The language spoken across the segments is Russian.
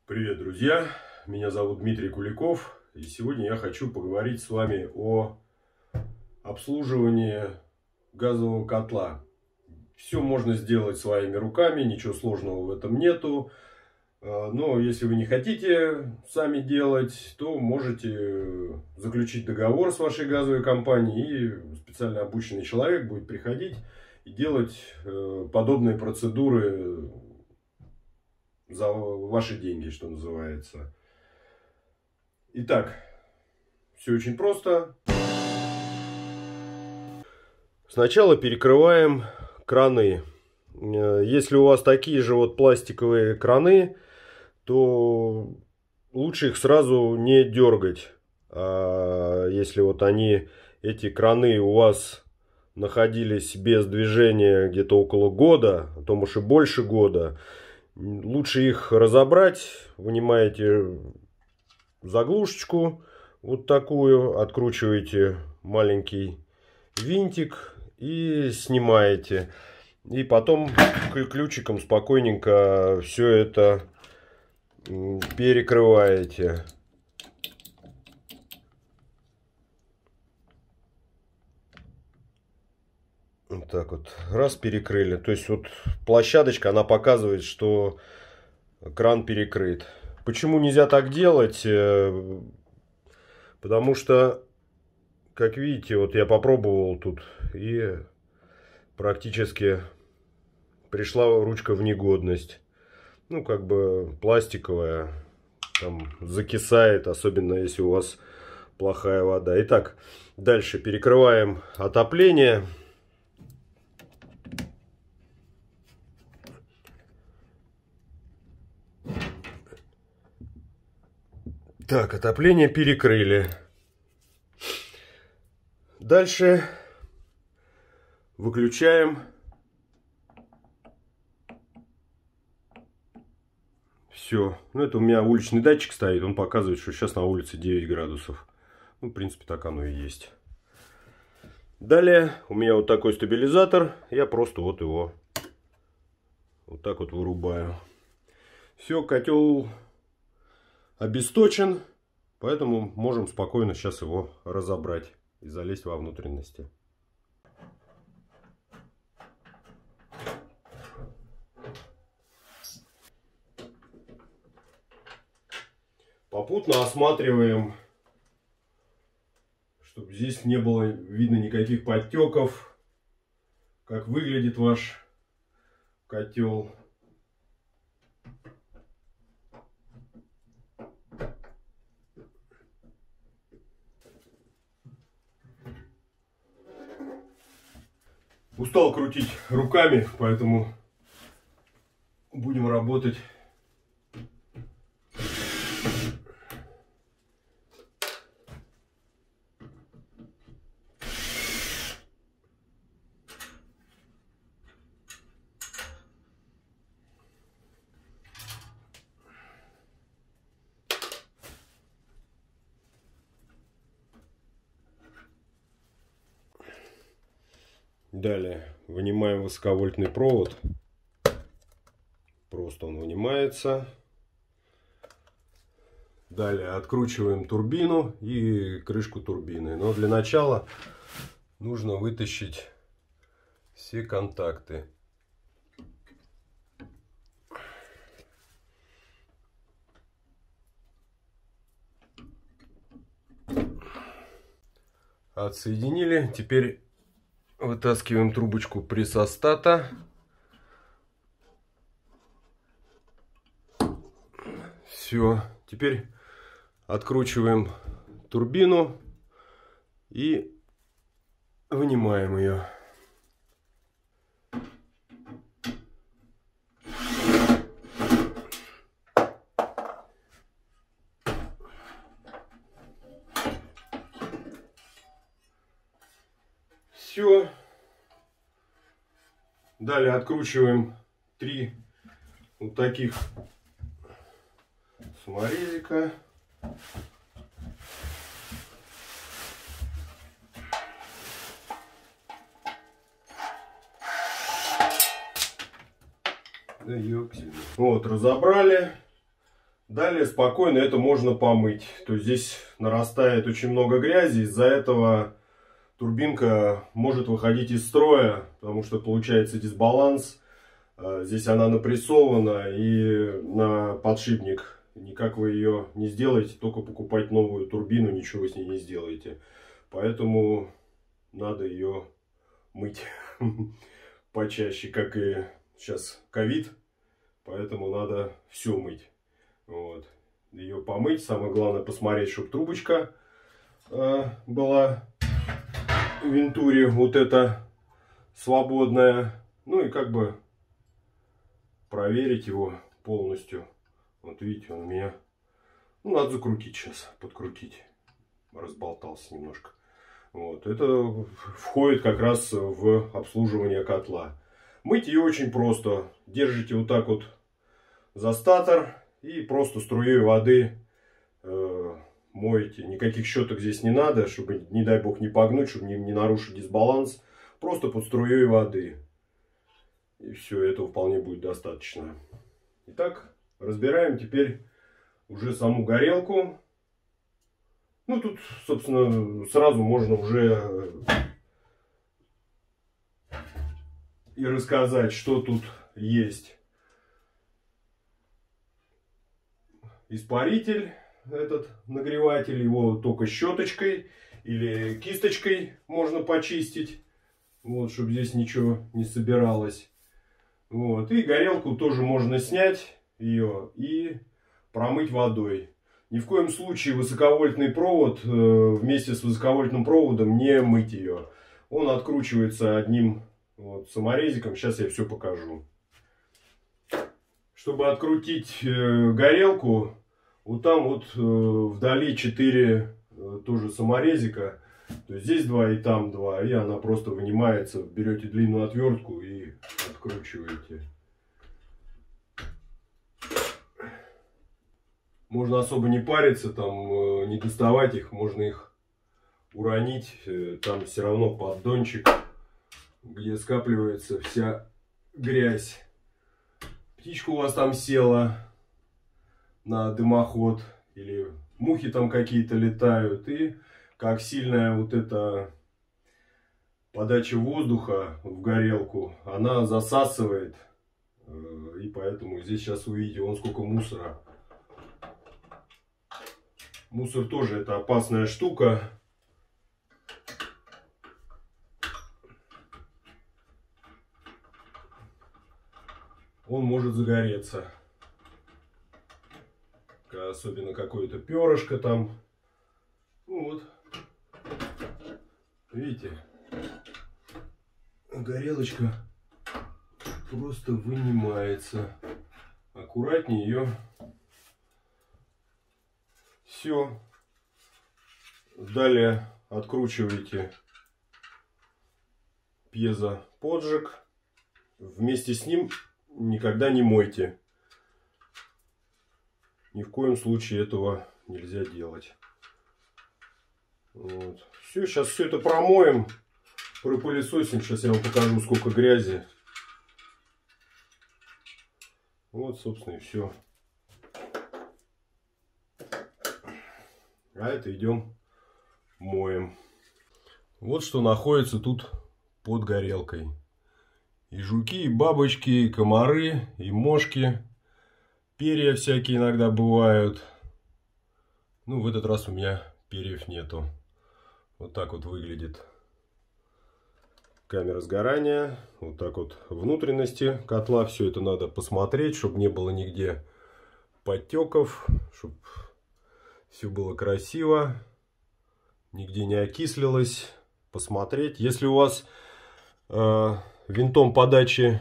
Привет, друзья! Меня зовут Дмитрий Куликов, и сегодня я хочу поговорить с вами о обслуживании газового котла. Все можно сделать своими руками, ничего сложного в этом нету. Но если вы не хотите сами делать, то можете заключить договор с вашей газовой компанией, и специально обученный человек будет приходить и делать подобные процедуры за ваши деньги, что называется. Итак, все очень просто. Сначала перекрываем краны. Если у вас такие же вот пластиковые краны, то лучше их сразу не дергать. А если вот эти краны у вас находились без движения где-то около года, а то может и больше года, лучше их разобрать. Вынимаете заглушечку вот такую, откручиваете маленький винтик и снимаете. И потом ключиком спокойненько все это перекрываете. Вот так вот. Раз, перекрыли. То есть вот площадочка, она показывает, что кран перекрыт. Почему нельзя так делать? Потому что, как видите, вот я попробовал тут, и практически пришла ручка в негодность. Ну, как бы пластиковая, там закисает, особенно если у вас плохая вода. Итак, дальше перекрываем отопление. Так, отопление перекрыли. Дальше выключаем. Все. Ну, это у меня уличный датчик стоит. Он показывает, что сейчас на улице 9 градусов. Ну, в принципе, так оно и есть. Далее у меня вот такой стабилизатор. Я просто вот его вот так вот вырубаю. Все, котел обесточен. Поэтому можем спокойно сейчас его разобрать и залезть во внутренности. Попутно осматриваем, чтобы здесь не было видно никаких подтеков, как выглядит ваш котел. Устал крутить руками, поэтому будем работать Далее вынимаем высоковольтный провод. Просто он вынимается. Далее откручиваем турбину и крышку турбины. Но для начала нужно вытащить все контакты. Отсоединили. Теперь вытаскиваем трубочку прессостата. Все. Теперь откручиваем турбину и вынимаем ее. Все. Далее откручиваем 3 вот таких саморезика. Да ёксель. Вот, разобрали. Далее спокойно это можно помыть. То есть здесь нарастает очень много грязи, из-за этого турбинка может выходить из строя, потому что получается дисбаланс. Здесь она напрессована и на подшипник. Никак вы ее не сделаете, только покупать новую турбину, ничего вы с ней не сделаете. Поэтому надо ее мыть почаще, как и сейчас ковид. Поэтому надо все мыть. Вот. Ее помыть. Самое главное посмотреть, чтобы трубочка была в вентуре вот эта свободная. Ну и как бы проверить его полностью. Вот видите, он у меня... Ну, надо закрутить сейчас, подкрутить. Разболтался немножко. Вот. Это входит как раз в обслуживание котла. Мыть ее очень просто. Держите вот так вот за статор и просто струей воды моете. Никаких щеток здесь не надо, чтобы, не дай бог, не погнуть, чтобы не нарушить дисбаланс. Просто под струей воды. И все, этого вполне будет достаточно. Итак, разбираем теперь уже саму горелку. Ну, тут, собственно, сразу можно уже и рассказать, что тут есть. Испаритель, этот нагреватель, его только щеточкой или кисточкой можно почистить. Вот, чтобы здесь ничего не собиралось. Вот, и горелку тоже можно снять ее и промыть водой. Ни в коем случае высоковольтный провод вместе с высоковольтным проводом не мыть ее. Он откручивается одним вот саморезиком. Сейчас я все покажу. Чтобы открутить горелку, вот там вот вдали 4 тоже саморезика. То есть здесь 2 и там 2. И она просто вынимается. Берете длинную отвертку и откручиваете. Можно особо не париться, там не доставать их. Можно их уронить. Там все равно поддончик, где скапливается вся грязь. Птичка у вас там села на дымоход, или мухи там какие-то летают, и как сильная вот эта подача воздуха в горелку, она засасывает, и поэтому здесь сейчас увидите, вон сколько мусора. Мусор тоже это опасная штука. Он может загореться. Особенно какое-то перышко там. Ну вот. Видите? Горелочка просто вынимается. Аккуратнее ее. Все. Далее откручиваете пьезоподжиг. Вместе с ним никогда не мойте. Ни в коем случае этого нельзя делать. Вот. Все, сейчас все это промоем, пропылесосим. Сейчас я вам покажу, сколько грязи. Вот, собственно, и все. А это идем моем. Вот что находится тут под горелкой. И жуки, и бабочки, и комары, и мошки. Перья всякие иногда бывают. Ну, в этот раз у меня перьев нету. Вот так вот выглядит камера сгорания. Вот так вот внутренности котла. Все это надо посмотреть, чтобы не было нигде подтеков. Чтобы все было красиво. Нигде не окислилось. Посмотреть. Если у вас винтом подачи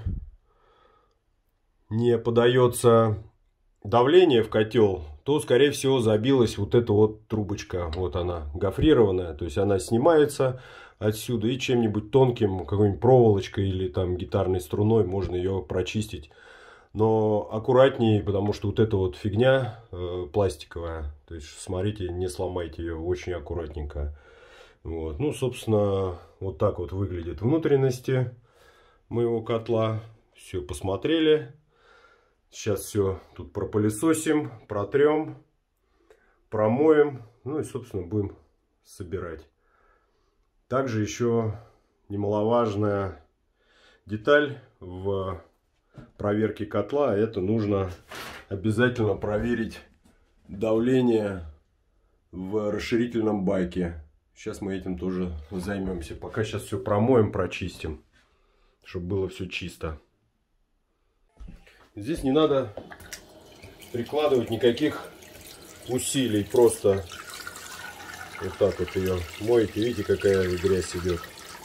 не подается давление в котел, то, скорее всего, забилась вот эта вот трубочка. Вот она, гофрированная. То есть она снимается отсюда, и чем-нибудь тонким, какой-нибудь проволочкой или там гитарной струной можно ее прочистить. Но аккуратнее, потому что вот эта вот фигня пластиковая. То есть смотрите, не сломайте ее, очень аккуратненько. Вот. Ну, собственно, вот так вот выглядят внутренности моего котла. Все посмотрели. Сейчас все тут пропылесосим, протрем, промоем. Ну и, собственно, будем собирать. Также еще немаловажная деталь в проверке котла. Это нужно обязательно проверить давление в расширительном баке. Сейчас мы этим тоже займемся. Пока сейчас все промоем, прочистим, чтобы было все чисто. Здесь не надо прикладывать никаких усилий. Просто вот так вот ее моете. Видите, какая грязь идет.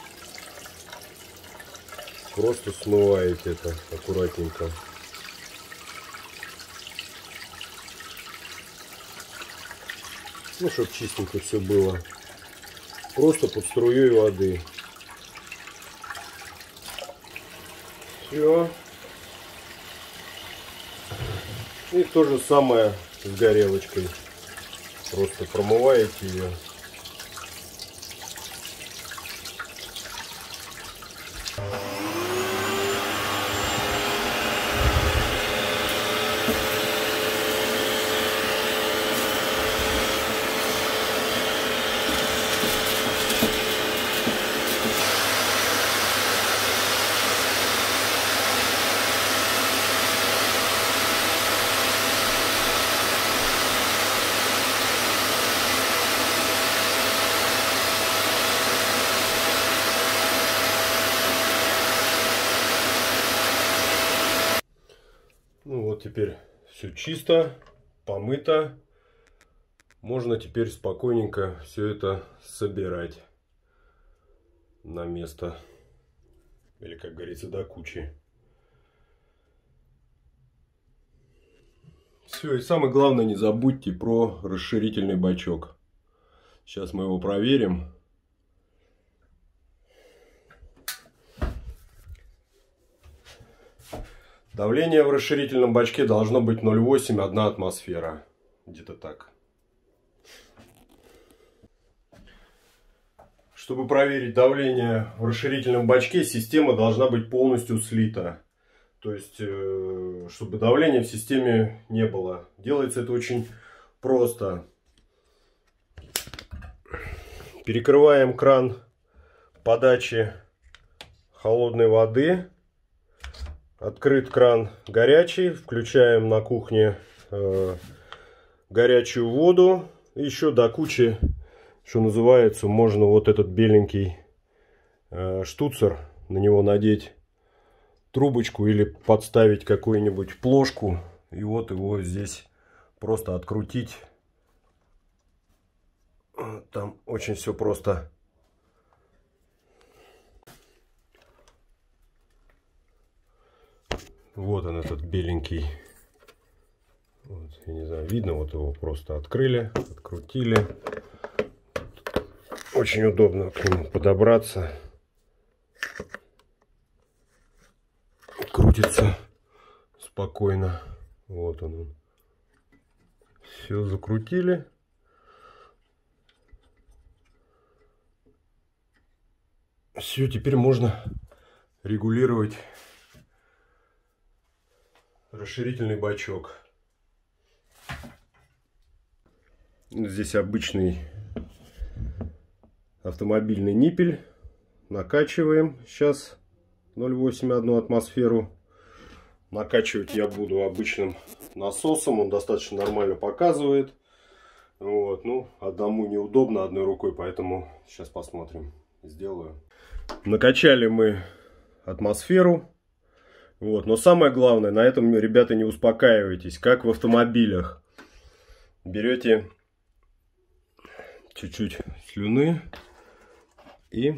Просто смываете это аккуратненько. Ну, чтобы чистенько все было. Просто под струей воды. Все. И то же самое с горелочкой. Просто промываете ее. Ну вот теперь все чисто, помыто. Можно теперь спокойненько все это собирать на место. Или, как говорится, до кучи. Все, и самое главное, не забудьте про расширительный бачок. Сейчас мы его проверим. Давление в расширительном бачке должно быть 0,8, 1 атмосфера. Где-то так. Чтобы проверить давление в расширительном бачке, система должна быть полностью слита. То есть, чтобы давления в системе не было. Делается это очень просто. Перекрываем кран подачи холодной воды. Открыт кран горячий. Включаем на кухне горячую воду. Еще до кучи, что называется, можно вот этот беленький штуцер, на него надеть трубочку или подставить какую-нибудь плошку. И вот его здесь просто открутить. Там очень все просто. Вот он, этот беленький. Вот, я не знаю, видно, вот его просто открыли, открутили. Очень удобно к нему подобраться. Крутится спокойно. Вот он. Все закрутили. Все, теперь можно регулировать расширительный бачок. Здесь обычный автомобильный ниппель. Накачиваем сейчас 0,8, 1 атмосферу. Накачивать я буду обычным насосом. Он достаточно нормально показывает. Вот. Ну, одному неудобно одной рукой, поэтому сейчас посмотрим. Сделаю. Накачали мы атмосферу. Вот. Но самое главное, на этом, ребята, не успокаивайтесь, как в автомобилях. Берете чуть-чуть слюны и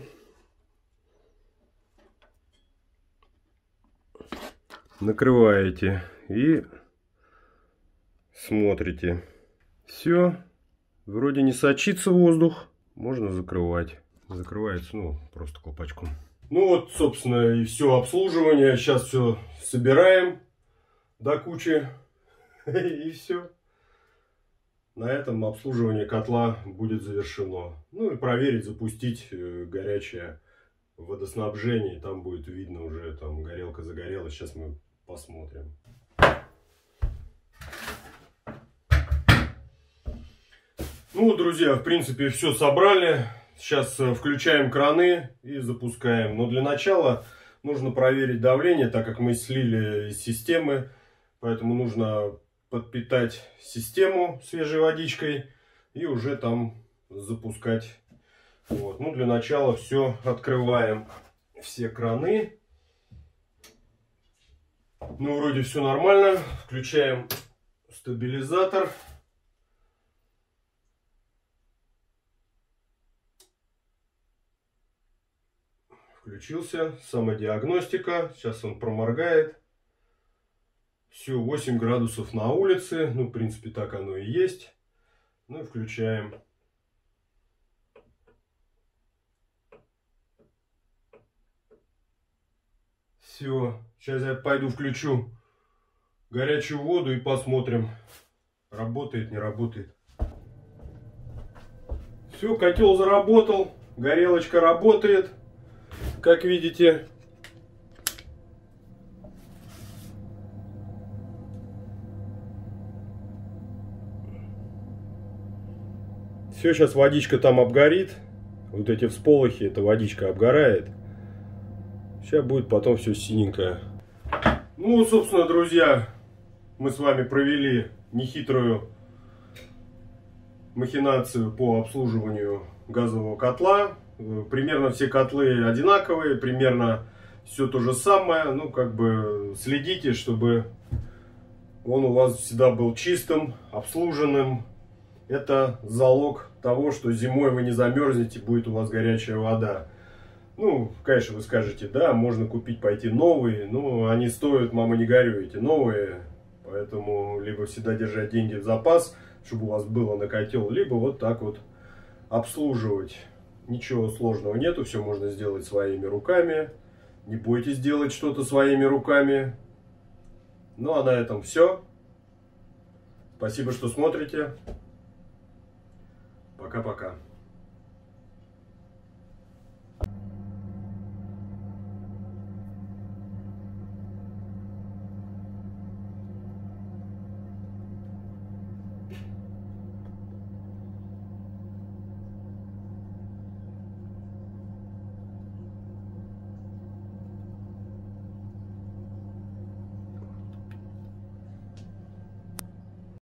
накрываете и смотрите. Все, вроде не сочится воздух, можно закрывать. Закрывается, ну, просто колпачком. Ну вот, собственно, и все обслуживание. Сейчас все собираем до кучи. И все. На этом обслуживание котла будет завершено. Ну и проверить, запустить горячее водоснабжение. Там будет видно уже, там горелка загорелась. Сейчас мы посмотрим. Ну, друзья, в принципе, все собрали. Сейчас включаем краны и запускаем. Но для начала нужно проверить давление, так как мы слили из системы. Поэтому нужно подпитать систему свежей водичкой и уже там запускать. Вот. Ну, для начала все открываем, все краны. Ну, вроде все нормально. Включаем стабилизатор. Включился. Самодиагностика. Сейчас он проморгает. Все, 8 градусов на улице. Ну, в принципе, так оно и есть. Ну и включаем. Все. Сейчас я пойду включу горячую воду и посмотрим, работает, не работает. Все, котел заработал. Горелочка работает. Как видите. Все, сейчас водичка там обгорит. Вот эти всполохи, эта водичка обгорает. Сейчас будет потом все синенькое. Ну, собственно, друзья, мы с вами провели нехитрую махинацию по обслуживанию газового котла. Примерно все котлы одинаковые, примерно все то же самое. Ну, как бы следите, чтобы он у вас всегда был чистым, обслуженным. Это залог того, что зимой вы не замерзнете, будет у вас горячая вода. Ну, конечно, вы скажете, да, можно купить, пойти новые, но они стоят, мама, не горюй, эти новые. Поэтому либо всегда держать деньги в запас, чтобы у вас было на котел, либо вот так вот обслуживать. Ничего сложного нету, все можно сделать своими руками. Не бойтесь делать что-то своими руками. Ну, а на этом все. Спасибо, что смотрите. Пока-пока.